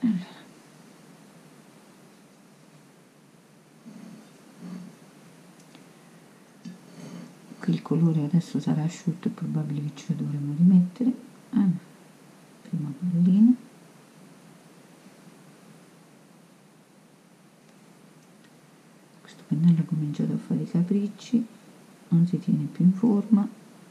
Qui il colore adesso sarà asciutto, è probabile che ce lo dovremmo rimettere. Prima pallina, questo pennello ha cominciato a fare i capricci, non si tiene più in forma.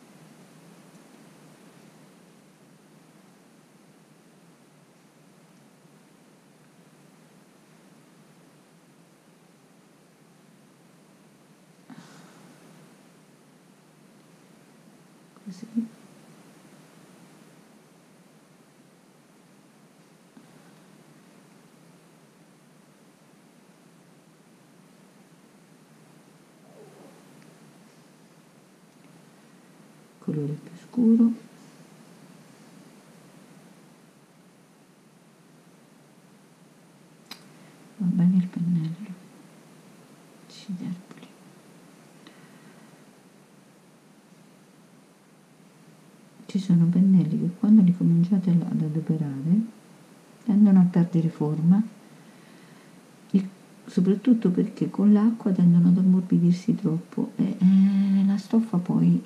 Così. Colore più scuro. Va bene il pennello. Accidenti. Ci sono pennelli che quando li cominciate ad adoperare tendono a perdere forma, soprattutto perché con l'acqua tendono ad ammorbidirsi troppo e la stoffa poi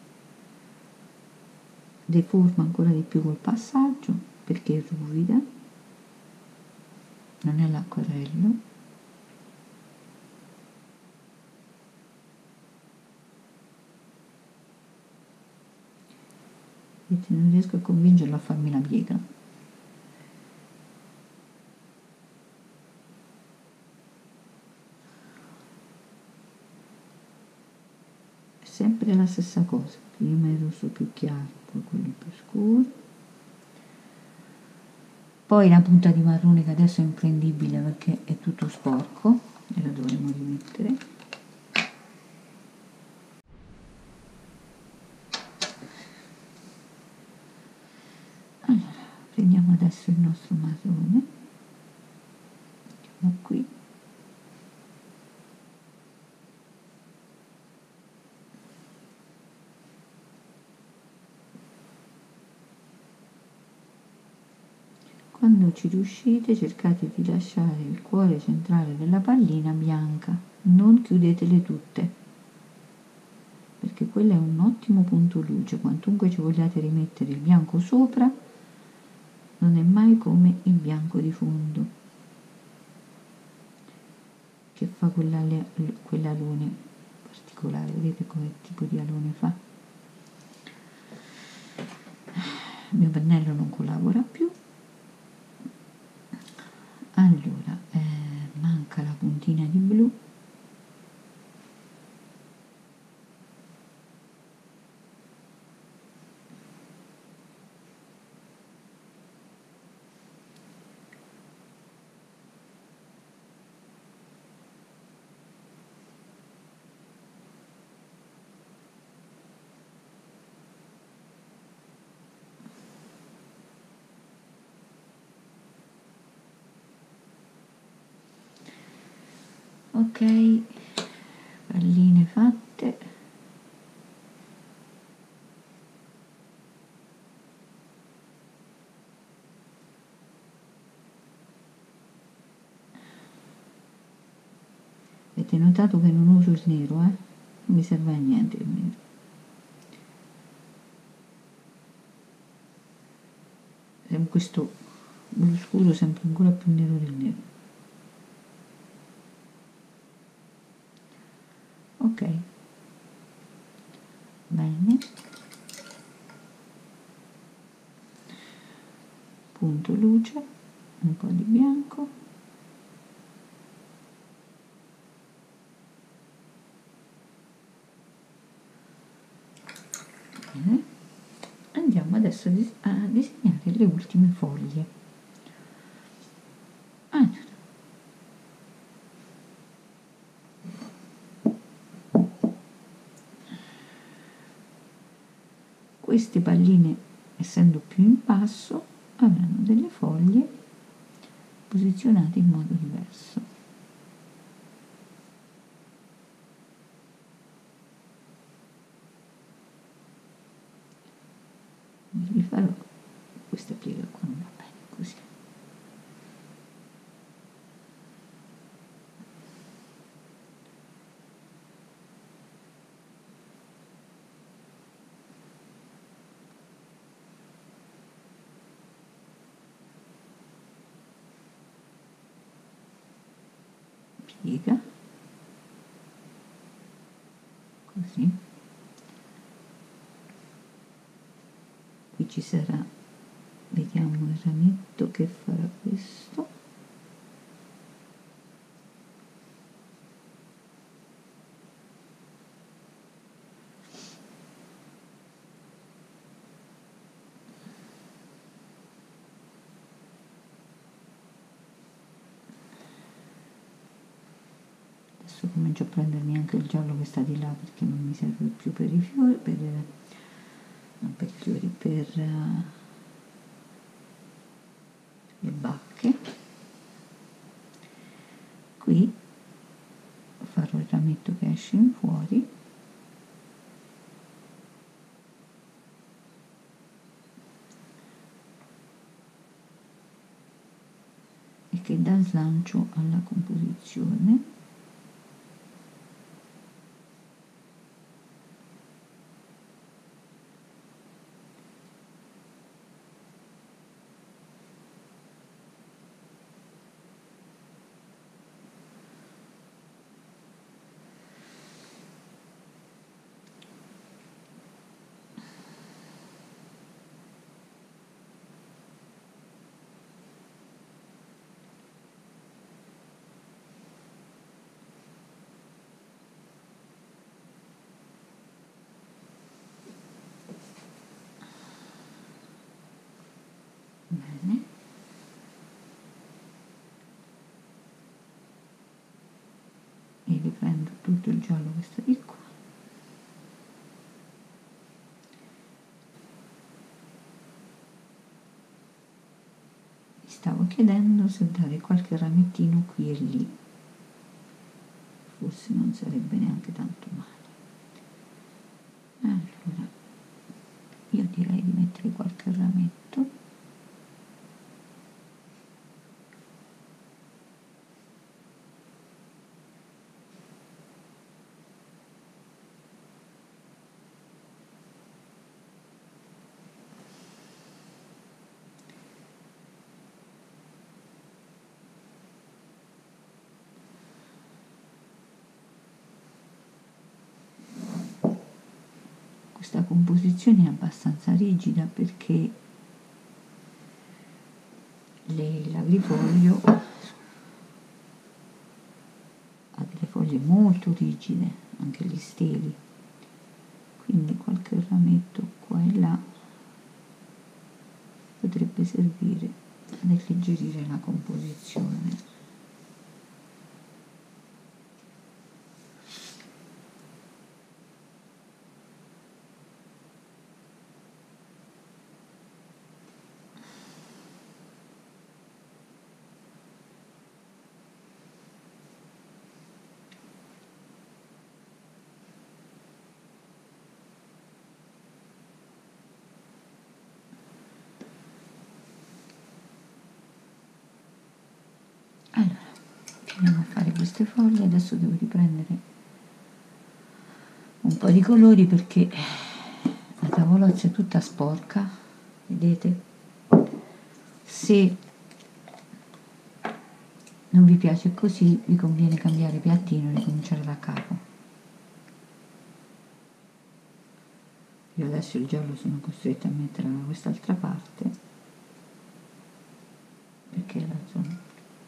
deforma ancora di più col passaggio perché è ruvida, non è l'acquarello. Vedete, non riesco a convincerlo a farmi la piega. È sempre la stessa cosa, prima il rosso più chiaro, poi quello più scuro, poi la punta di marrone che adesso è imprendibile perché è tutto sporco e la dovremo rimettere. Allora, prendiamo adesso il nostro marrone, mettiamo qui, quando ci riuscite cercate di lasciare il cuore centrale della pallina bianca, non chiudetele tutte, perché quello è un ottimo punto luce, quantunque ci vogliate rimettere il bianco sopra, non è mai come il bianco di fondo, che fa quell'alone particolare, vedete come tipo di alone fa? Il mio pennello non collabora più. Allora, manca la puntina di blu. Ok, palline fatte. Avete notato che non uso il nero, non mi serve a niente il nero. Questo blu scuro sembra ancora più nero del nero. Ok, bene, punto luce, un po' di bianco, bene. Andiamo adesso a disegnare le ultime foglie. Allora, queste palline, essendo più in basso, avranno delle foglie posizionate in modo diverso. Vi farò questa piega qua, non va bene così. piega, così. Qui ci sarà, vediamo il rametto che farà questo. Adesso comincio a prendermi anche il giallo che sta di là perché non mi serve più per i fiori, non per i fiori, per le bacche. Qui farò il rametto che esce in fuori e che dà slancio alla composizione. Bene. E riprendo tutto il giallo che sta di qua. Mi stavo chiedendo se dare qualche ramettino qui e lì, forse non sarebbe neanche tanto male. Allora, io direi di mettere qualche rametto. Questa composizione è abbastanza rigida perché l'agrifoglio ha delle foglie molto rigide, anche gli steli, quindi qualche rametto qua e là potrebbe servire ad alleggerire la composizione. Allora, andiamo a fare queste foglie. Adesso devo riprendere un po' di colori perché la tavolozza è tutta sporca, vedete? Se non vi piace così vi conviene cambiare piattino e ricominciare da capo. Io adesso il giallo sono costretta a metterlo da quest'altra parte perché la zona.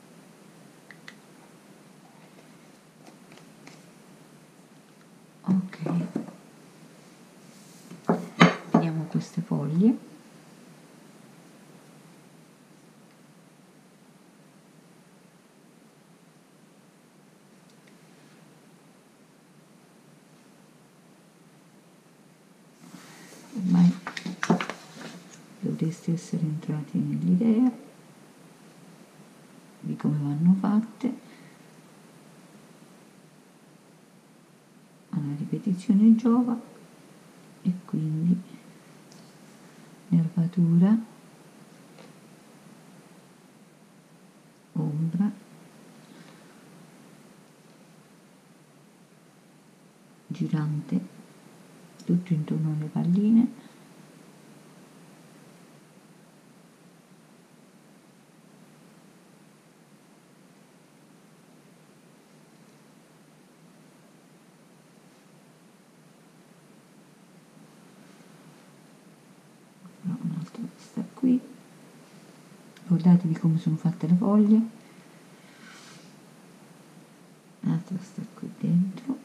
Ok, vediamo queste foglie. Ormai dovreste essere entrati nell'idea di come vanno fatte. Alla ripetizione giova e quindi nervatura, ombra, girante, tutto intorno alle palline. ricordatevi come sono fatte le foglie. L'altra sta qui dentro.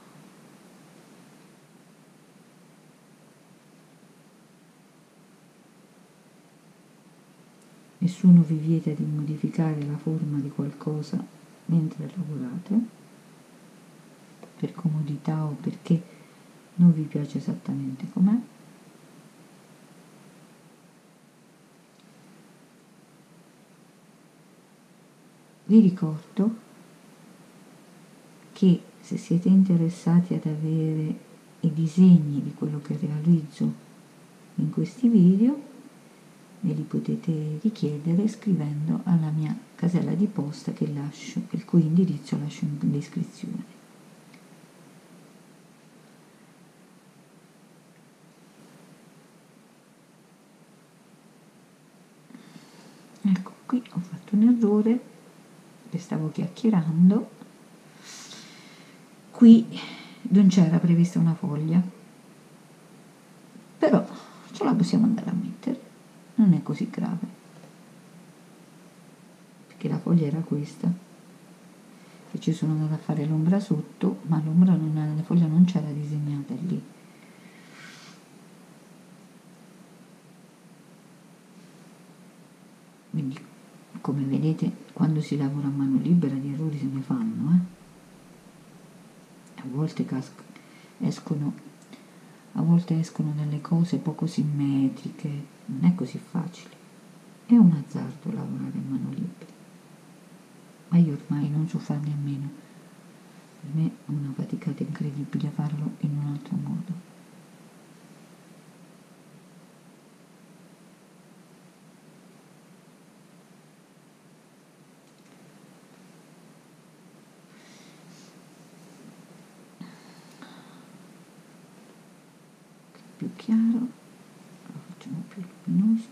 Nessuno vi vieta di modificare la forma di qualcosa mentre lavorate, per comodità o perché non vi piace esattamente com'è. Vi ricordo che se siete interessati ad avere i disegni di quello che realizzo in questi video, me li potete richiedere scrivendo alla mia casella di posta che lascio, il cui indirizzo lascio in descrizione. Ecco, qui ho fatto un errore, che stavo chiacchierando. Qui non c'era prevista una foglia, però ce la possiamo andare a mettere, non è così grave, perché la foglia era questa, e ci sono andata a fare l'ombra sotto, ma l'ombra la foglia non c'era disegnata lì. Quindi, come vedete, quando si lavora a mano libera di errori se ne fanno, a volte escono delle cose poco simmetriche, non è così facile, è un azzardo lavorare a mano libera, ma io ormai non so farne a meno, per me è una faticata incredibile farlo in un altro modo. Più chiaro, lo facciamo più luminoso.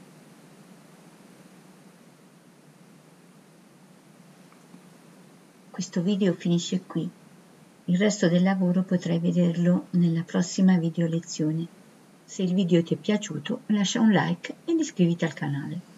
Questo video finisce qui. Il resto del lavoro potrai vederlo nella prossima video lezione. Se il video ti è piaciuto lascia un like ed iscriviti al canale.